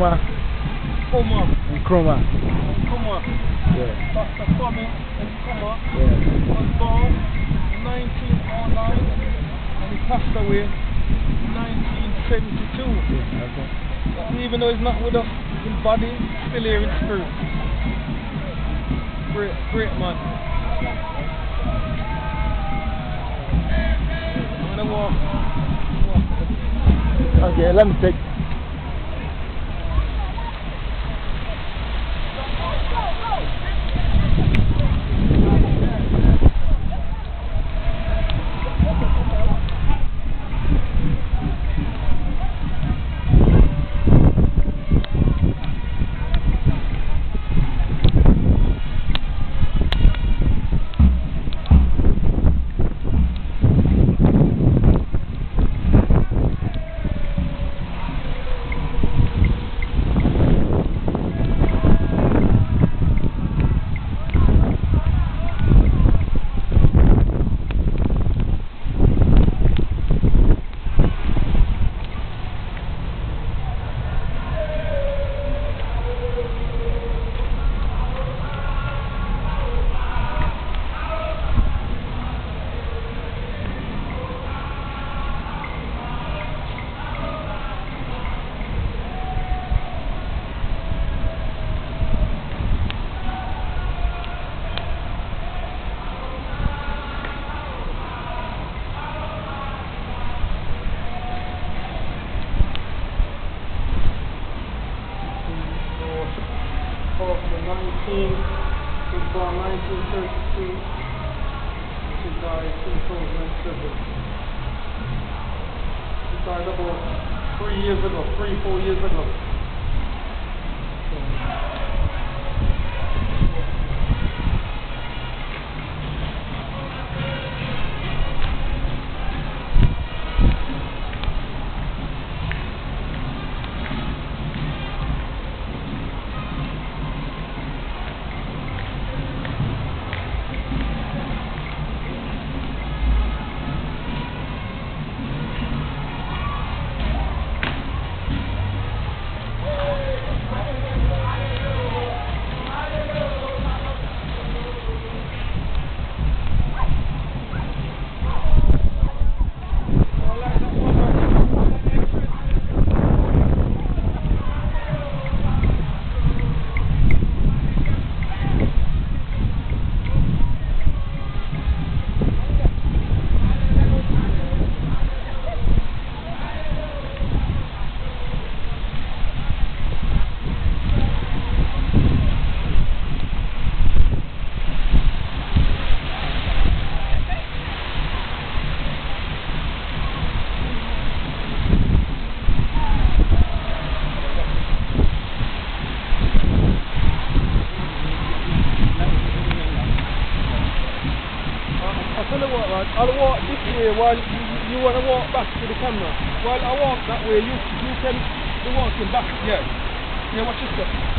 Nkrumah. Nkrumah. Yeah. Dr. Kwame Nkrumah was Yeah. born in 1909 and he passed away in 1972. Yeah, okay. But even though he's not with us in body, he's still here in spirit. Great man. I'm gonna walk. Okay, let me take. He was born 1932. He died 2007. He died about 4 years ago. I'll walk this way while you want to walk back to the camera. While I walk that way, you can be walking back. Yeah, watch this stuff.